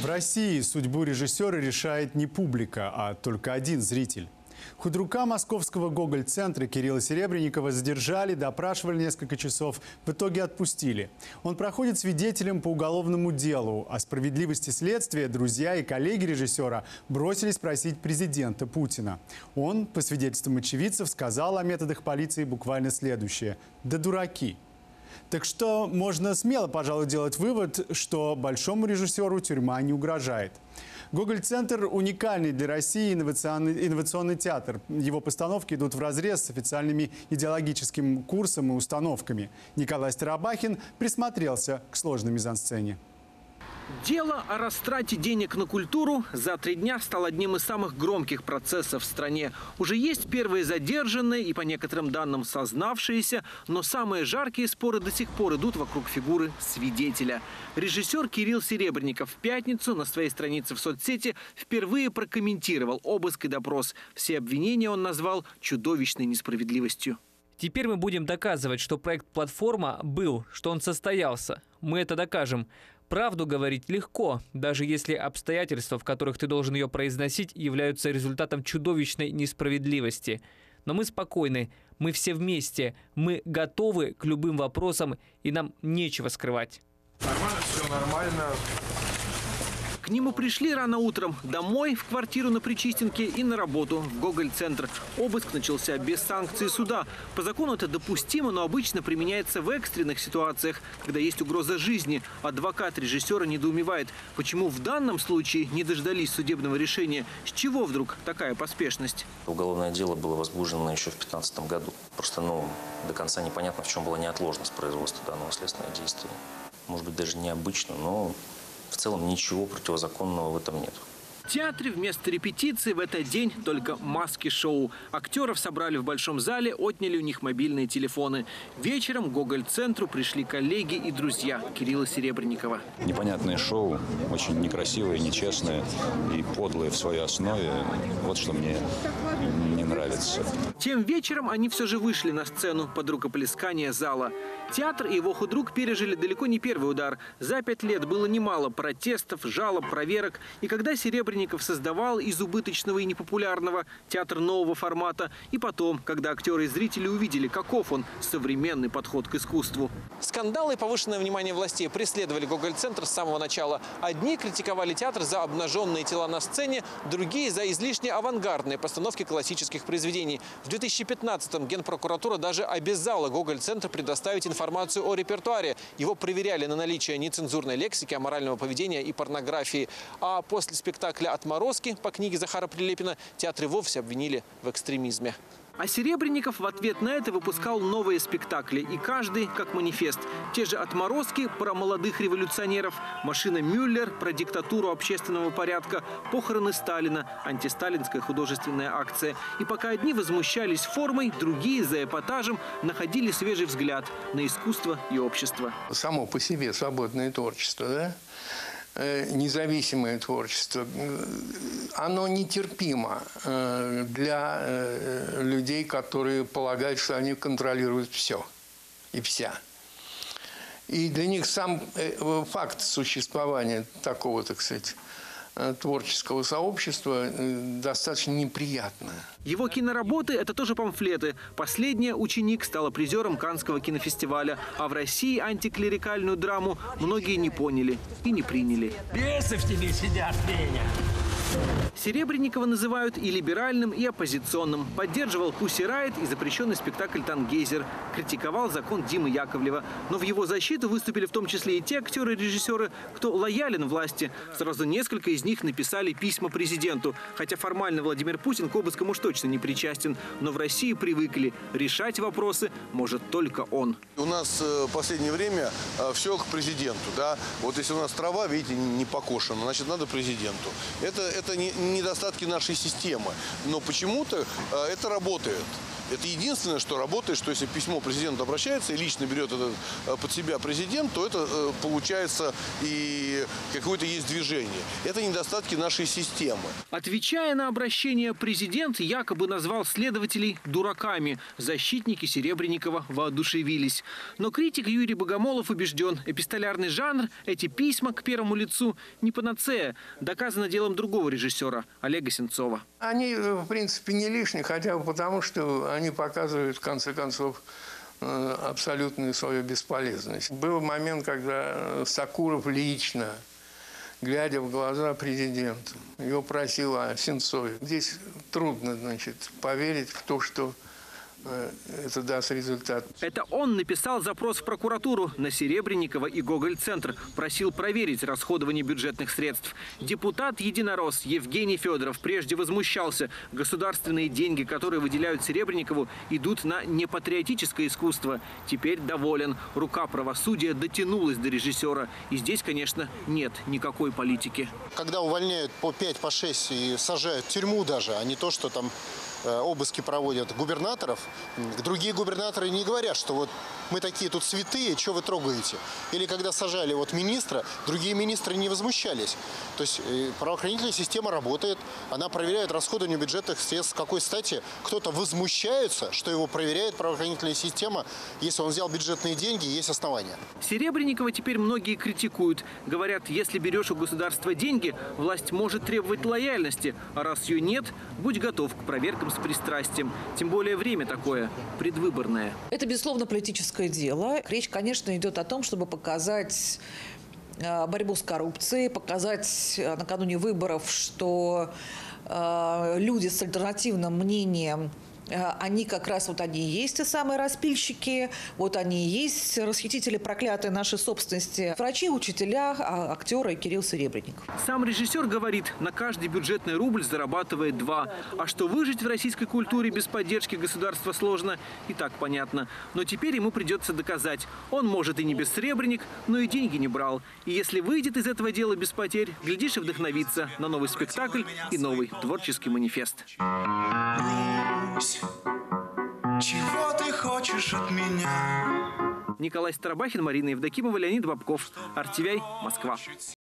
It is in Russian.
В России судьбу режиссера решает не публика, а только один зритель. Худрука московского Гоголь-центра Кирилла Серебренникова задержали, допрашивали несколько часов, в итоге отпустили. Он проходит свидетелем по уголовному делу. О справедливости следствия друзья и коллеги режиссера бросились просить президента Путина. Он, по свидетельствам очевидцев, сказал о методах полиции буквально следующее: «Да дураки». Так что можно смело, пожалуй, делать вывод, что большому режиссеру тюрьма не угрожает. Гоголь-центр – уникальный для России инновационный театр. Его постановки идут вразрез с официальными идеологическим курсом и установками. Николай Старобахин присмотрелся к сложной мизансцене. Дело о растрате денег на культуру за 3 дня стало одним из самых громких процессов в стране. Уже есть первые задержанные и, по некоторым данным, сознавшиеся, но самые жаркие споры до сих пор идут вокруг фигуры свидетеля. Режиссер Кирилл Серебренников в пятницу на своей странице в соцсети впервые прокомментировал обыск и допрос. Все обвинения он назвал чудовищной несправедливостью. Теперь мы будем доказывать, что проект «Платформа» был, что он состоялся. Мы это докажем. Правду говорить легко, даже если обстоятельства, в которых ты должен ее произносить, являются результатом чудовищной несправедливости. Но мы спокойны, мы все вместе, мы готовы к любым вопросам, и нам нечего скрывать. Нормально, все нормально. К нему пришли рано утром домой, в квартиру на Причистенке и на работу в Гоголь-центр. Обыск начался без санкций суда. По закону это допустимо, но обычно применяется в экстренных ситуациях, когда есть угроза жизни. Адвокат режиссера недоумевает, почему в данном случае не дождались судебного решения. С чего вдруг такая поспешность? Уголовное дело было возбуждено еще в 2015 году. Просто до конца непонятно, в чем была неотложность производства данного следственного действия. Может быть, даже необычно, но в целом ничего противозаконного в этом нет. В театре вместо репетиции в этот день только маски-шоу. Актеров собрали в большом зале, отняли у них мобильные телефоны. Вечером к Гоголь-центру пришли коллеги и друзья Кирилла Серебренникова. Непонятное шоу, очень некрасивое, нечестное и подлое в своей основе. Вот что мне не нравится. Тем вечером они все же вышли на сцену под рукоплескание зала. Театр и его худрук пережили далеко не первый удар. За 5 лет было немало протестов, жалоб, проверок. И когда Серебренников создавал из убыточного и непопулярного театр нового формата, и потом, когда актеры и зрители увидели, каков он, современный подход к искусству. Скандалы и повышенное внимание властей преследовали Гоголь-центр с самого начала. Одни критиковали театр за обнаженные тела на сцене, другие за излишне авангардные постановки классических произведений. В 2015-м Генпрокуратура даже обязала Гоголь-центр предоставить информацию о репертуаре. Его проверяли на наличие нецензурной лексики, аморального поведения и порнографии. А после спектакля «Отморозки» по книге Захара Прилепина театры вовсе обвинили в экстремизме. А Серебренников в ответ на это выпускал новые спектакли. И каждый как манифест. Те же «Отморозки» про молодых революционеров, «Машина Мюллер» про диктатуру общественного порядка, «Похороны Сталина», антисталинская художественная акция. И пока одни возмущались формой, другие за эпатажем находили свежий взгляд на искусство и общество. Само по себе свободное творчество, да? Независимое творчество, оно нетерпимо для людей, которые полагают, что они контролируют все и вся. И для них сам факт существования такого, так сказать, творческого сообщества достаточно неприятно. Его киноработы – это тоже памфлеты. Последняя «Ученик» стала призером Каннского кинофестиваля. А в России антиклерикальную драму многие не поняли и не приняли. Бесы в тебе сидят, Веня! Серебренникова называют и либеральным, и оппозиционным. Поддерживал «Пусси Райт» и запрещенный спектакль «Тангейзер». Критиковал закон Димы Яковлева. Но в его защиту выступили в том числе и те актеры и режиссеры, кто лоялен власти. Сразу несколько из них написали письма президенту. Хотя формально Владимир Путин к обыскам уж точно не причастен. Но в России привыкли. Решать вопросы может только он. У нас в последнее время все к президенту. Да? Вот если у нас трава, видите, не покошена, значит, надо президенту. Это недостатки нашей системы. Но почему-то это работает. Это единственное, что работает, что если письмо президенту обращается и лично берет это под себя президент, то это получается и какое-то есть движение. Это недостатки нашей системы. Отвечая на обращение, президент якобы назвал следователей дураками. Защитники Серебренникова воодушевились. Но критик Юрий Богомолов убежден, эпистолярный жанр, эти письма к первому лицу не панацея. Доказано делом другого режиссера, Олега Сенцова. Они, в принципе, не лишние, хотя бы потому, что они показывают, в конце концов, абсолютную свою бесполезность. Был момент, когда Сакуров лично, глядя в глаза президенту, его просил о Сенцове. Здесь трудно, поверить в то, что это даст результат. Это он написал запрос в прокуратуру на Серебренникова и Гоголь-центр. Просил проверить расходование бюджетных средств. Депутат-единорос Евгений Федоров прежде возмущался. Государственные деньги, которые выделяют Серебренникову, идут на непатриотическое искусство. Теперь доволен. Рука правосудия дотянулась до режиссера. И здесь, конечно, нет никакой политики. Когда увольняют по 5, по 6 и сажают в тюрьму даже, а не то, что там обыски проводят губернаторов, другие губернаторы не говорят, что вот мы такие тут святые, что вы трогаете. Или когда сажали министра, другие министры не возмущались. То есть правоохранительная система работает, она проверяет расходование бюджетных средств. С какой стати кто-то возмущается, что его проверяет правоохранительная система, если он взял бюджетные деньги, есть основания. Серебренникова теперь многие критикуют. Говорят, если берешь у государства деньги, власть может требовать лояльности. А раз ее нет, будь готов к проверкам с пристрастием. Тем более время такое, предвыборное. Это, безусловно, политическое дело. Речь, конечно, идет о том, чтобы показать борьбу с коррупцией, показать накануне выборов, что люди с альтернативным мнением, они как раз они и есть те самые распильщики, они и есть расхитители проклятой нашей собственности. Врачи, учителя, актеры и Кирилл Серебренников. Сам режиссер говорит, на каждый бюджетный рубль зарабатывает 2. А что выжить в российской культуре без поддержки государства сложно, и так понятно. Но теперь ему придется доказать. Он, может, и не бессребренник, но и деньги не брал. И если выйдет из этого дела без потерь, глядишь и вдохновится на новый спектакль и новый творческий манифест. Чего ты хочешь от меня? Николай Старобахин, Марина Евдокимова, Леонид Бобков. RTVI, Москва.